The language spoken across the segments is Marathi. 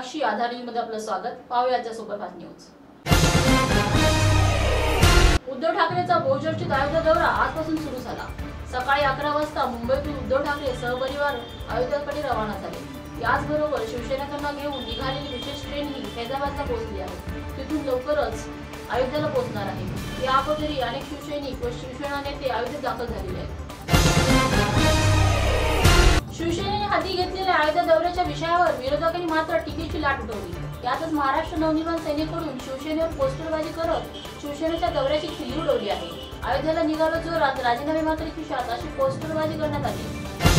साक्षी आधार न्यूज मध्ये आपलं स्वागत। पाहूयाच्या सुपरफास्ट न्यूज। उद्धव ठाकरेंचा बहुचर्चित अयोध्या दौरा आजपासून सुरू झाला। सकाळी 11 वाजता मुंबईतून उद्धव ठाकरे सहपरिवार अयोध्येकडे रवाना झाले। याचबरोबर शिवसेनेकरांना घेऊन निघालेली विशेष ट्रेन ही फैजाबादला पोहोचली आहे। तिथून लवकरच अयोध्येला पोहोचणार आहे। या अगोदरही अनेक शिवसैनिक व शिवसेना नेते अयोध्येत दाखल झालेले आहेत। शिवसेनेने हाती घेतलेल्या अयोध्या दौऱ्याच्या विषयावर विरोधकांनी मात्र टीकेची लाट उठवली। यातच महाराष्ट्र नवनिर्माण सेनेकडून शिवसेनेवर पोस्टरबाजी करत शिवसेनेच्या दौऱ्याची खिल्ली उडवली आहे। अयोध्येला निघालो जोरात, राजीनामे मात्र खिशात अशी पोस्टरबाजी करण्यात आली।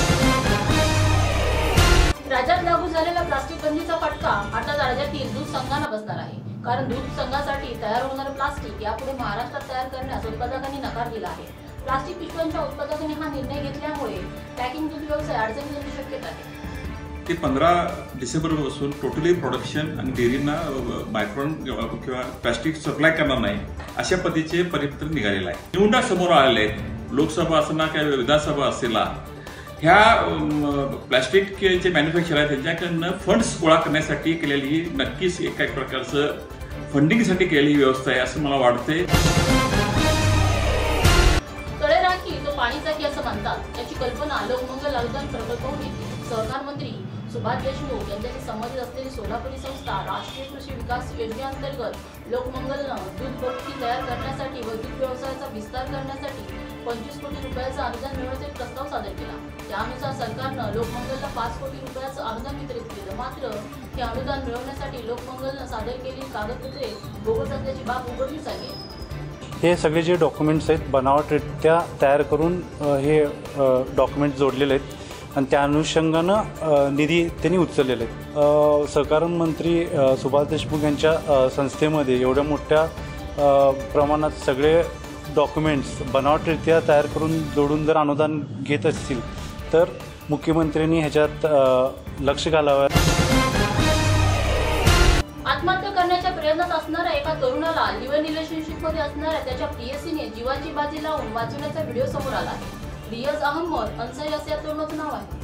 राज्यात लागू झालेल्या प्लास्टिक बंदीचा फटका आता राज्यातील दूध संघांना बसणार आहे। कारण दूध संघासाठी तयार होणारे प्लास्टिक यापुढे महाराष्ट्रात तयार करण्यास उत्पादकांनी नकार दिला आहे। प्लास्टिक पिशव्यांच्या उत्पादकांनी हा निर्णय घेतल्यामुळे पॅकिंग दूध व्यवसाय अडचणीत येण्याची शक्यता आहे। ते 15 डिसेंबरपासून टोटली प्रोडक्शन आणि डेअरींना मायक्रॉन किंवा प्लास्टिक सप्लाय करणार नाही अशा पद्धतीचे परिपत्रक निघालेलं आहे। निवडणुका समोर आलेल्या आहेत। लोकसभा असना किंवा विधानसभा असेला ह्या प्लास्टिकचे मॅन्युफॅक्चर आहेत त्यांच्याकडनं फंड्स गोळा करण्यासाठी केलेली नक्कीच एका प्रकारचं फंडिंगसाठी केलेली व्यवस्था आहे असं मला वाटते। तळे राखी तो पाणी चाकी असं म्हणतात, याची कल्पना लोकमंगल अनुदान प्रकल्पाहून येते। सहकार मंत्री सुभाष देशमुख यांच्याशी संबंधित असलेली सोलापुरी संस्था राष्ट्रीय कृषी विकास योजनेअंतर्गत लोकमंगलनं दूध भट्टी तयार करण्यासाठी व दूध व्यवसायाचा विस्तार करण्यासाठी 25 कोटी रुपयाचं अनुदान मिळवण्याचा प्रस्ताव सादर केला। त्यानुसार सरकारनं लोकमंगलला 5 कोटी रुपयाचं अनुदान वितरित केलं। मात्र हे अनुदान मिळवण्यासाठी लोकमंगलनं सादर केलेली कागदपत्रे बोगस असल्याची बाब उघडकीस आली आहे। हे सगळे जे डॉक्युमेंट्स आहेत बनावटरित्या तयार करून हे डॉक्युमेंट जोडलेले आहेत आणि त्या अनुषंगानं निधी त्यांनी उचललेले आहेत। सहकार मंत्री सुभाष देशमुख यांच्या संस्थेमध्ये एवढ्या मोठ्या प्रमाणात सगळे डॉक्युमेंट्स बनावटरित्या तयार करून जोडून जर अनुदान घेत असतील तर मुख्यमंत्र्यांनी ह्याच्यात लक्ष घालावं। आत्महत्या करण्याच्या प्रयत्नात असणाऱ्या एका तरुणाला लिव्ह इन रिलेशनशिपमध्ये असणाऱ्या त्याच्या प्रियसीने जीवाची बाजी लावून वाचवण्याचा व्हिडिओ समोर आला आहे। रियाज अहमद अन्सारी असं या तरुणाचं नाव आहे।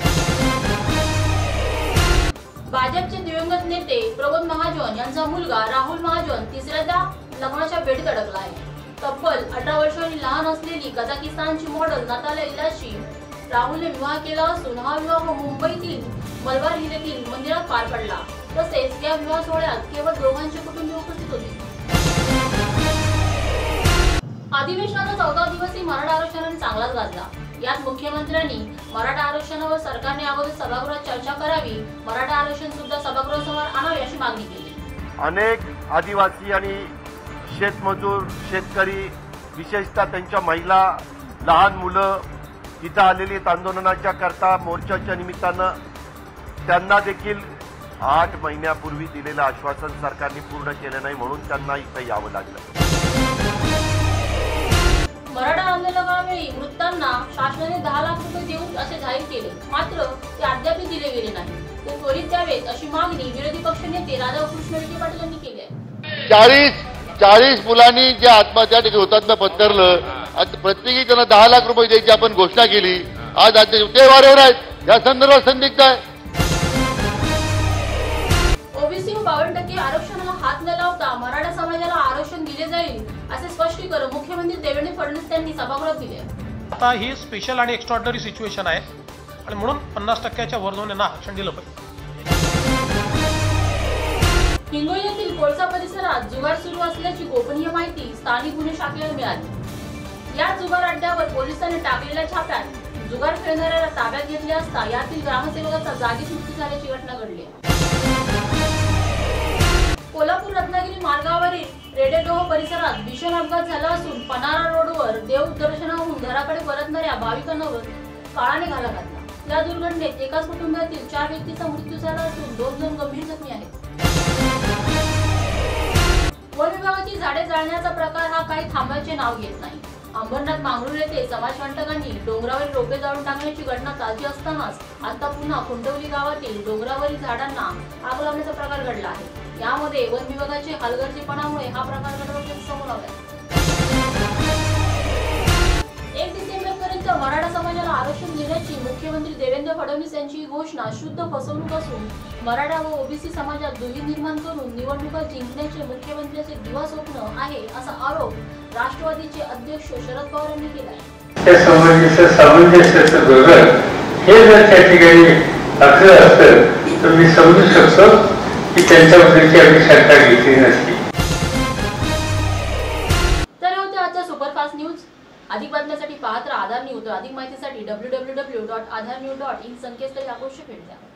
भाजपचे दिवंगत नेते प्रबोध महाजन यांचा मुलगा राहुल महाजन तिसऱ्यांदा लग्नाच्या बेडीत अडकला आहे। तब्बल 18 वर्षांनी लहान असलेली कझाकिस्तानची मॉडेल नताल्या इलाशी राहुलने विवाह केला असून हा विवाह मुंबईतील मलबार हिरेतील मंदिरात पार पडला। तसेच या विवाह सोहळ्यात केवळ दोघांचे कुटुंबीय उपस्थित होते। अधिवेशनाचा 14 दिवसीय मराठा आरक्षणाने चांगलाच गाजला। यात मुख्यमंत्र्यांनी मराठा आरक्षणावर सरकारने अगोदर सभागृहात चर्चा करावी, मराठा आरक्षण सुद्धा सभागृहासमोर आणावे अशी मागणी केली। अनेक आदिवासी आणि शेतमजूर शेतकरी विशेषतः त्यांच्या महिला लहान मुलं तिथं आलेली आंदोलनाच्या करता मोर्चाच्या निमित्तानं त्यांना देखील 8 महिन्यापूर्वी दिलेलं आश्वासन सरकारने पूर्ण केलं नाही म्हणून त्यांना इथं यावं लागलं। मराठा आंदोलनावेळी मृतांना शासनाने 10 लाख रुपये देऊ असे जाहीर केले, मात्र ते अद्याप दिले गेले नाही। ते त्वरित द्यावेत अशी मागणी विरोधी पक्षनेते राधाकृष्ण विखे पाटील यांनी केली आहे। 40 मुलांनी जे आत्महत्या हुतात्मा पत्करलं, प्रत्येकी त्यांना 10 लाख रुपये द्यायची आपण घोषणा केली। आज ते वारेवर आहेत, या संदर्भात संदिग्ध आहे। ओबीसी व 52% आरक्षणाला हात न लावता मराठा समाजाला आरक्षण दिले जाईल असे स्पष्टीकरण मुख्यमंत्री देवेंद्र फडणवीस यांनी सभागृहात दिले। आता ही स्पेशल आणि एक्स्ट्रॉर्डनरी सिच्युएशन आहे आणि म्हणून 50%च्या वर जाऊन यांना आरक्षण दिलं पाहिजे। हिंगोली येथील कोळसा परिसरात जुगार सुरू असल्याची गोपनीय माहिती स्थानिक गुन्हे शाखेला मिळाली। या जुगार अड्ड्यावर पोलिसांनी टाकलेल्या छाप्यात जुगार खेळणाऱ्याला ताब्यात घेतले असता यातील ग्रामसेवकाचा जागीच मृत्यू झाल्याची घटना घडली। कोल्हापूर रत्नागिरी मार्गावरील रेडेडोह परिसरात भीषण अपघात झाला असून पन्हाळा रोडवर देव दर्शनाहून घराकडे परतणाऱ्या भाविकांवर काळाने घाला घातला। या दुर्घटनेत एकाच कुटुंबातील 4 व्यक्तींचा मृत्यू झाला असून 2 जण गंभीर जखमी आहेत। वन विभागाची झाडे जाळण्याचा प्रकार हा काही थांबायचे नाव घेत नाही। अंबरनाथ मांगरूळ येथे समाजकंटकांनी डोंगरावरील रोपे जाळून टाकण्याची घटना ताजी असतानाच आता पुन्हा कुंटवली गावातील डोंगरावरील झाडांना आग लावण्याचा प्रकार घडला आहे। यामध्ये वन विभागाचे हलगर्जीपणामुळे हा प्रकार घडल्याचे समोर आले। 1 डिसेंबरपर्यंत मराठा समाजाला आरक्षण देण्याची मुख्य मुख्यमंत्री देवेंद्र फडणवीस यांची ही घोषणा शुद्ध फसवणूक असून मराठा व ओबीसी समाजात दुही निर्माण करून निवडणुका जिंकण्याचे मुख्यमंत्र्यांचे दिवा स्वप्न आहे असा आरोप राष्ट्रवादीचे अध्यक्ष शरद पवार यांनी केला आहे. त्या समाजाचं सामंजस्याचं धोरण हे जर त्या ठिकाणी असलं असतं तर मी समजू शकतो की त्यांच्याबद्दलची आम्ही शंका घेतली नसती. तर होते आजच्या सुपरफास्ट न्यूज. अधिक बातम्यांसाठी पाहत राहा आधार न्यूज. अधिक माहितीसाठी www.aadharnews.in संकेतस्थळी अवश्य भेट द्या.